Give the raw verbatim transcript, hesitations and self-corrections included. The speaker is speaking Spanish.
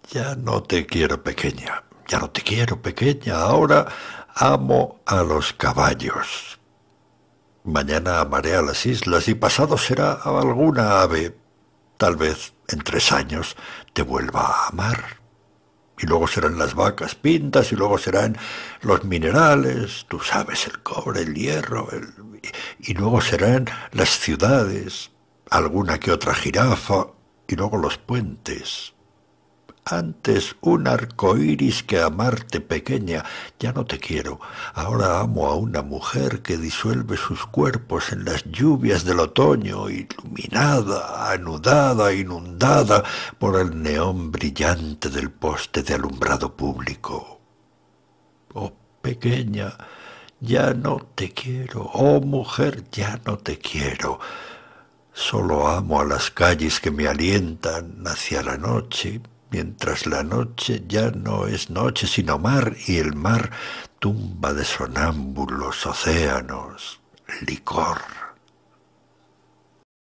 Ya no te quiero pequeña, ya no te quiero pequeña, ahora amo a los caballos. Mañana amaré a las islas y pasado será a alguna ave. Tal vez en tres años te vuelva a amar. Y luego serán las vacas pintas, y luego serán los minerales, tú sabes, el cobre, el hierro, el... y luego serán las ciudades, alguna que otra jirafa, y luego los puentes. Antes un arco iris que amarte pequeña, ya no te quiero. Ahora amo a una mujer que disuelve sus cuerpos en las lluvias del otoño, iluminada, anudada, inundada por el neón brillante del poste de alumbrado público. Oh, pequeña, ya no te quiero. Oh, mujer, ya no te quiero. Solo amo a las calles que me alientan hacia la noche, mientras la noche ya no es noche sino mar, y el mar tumba de sonámbulos océanos, licor.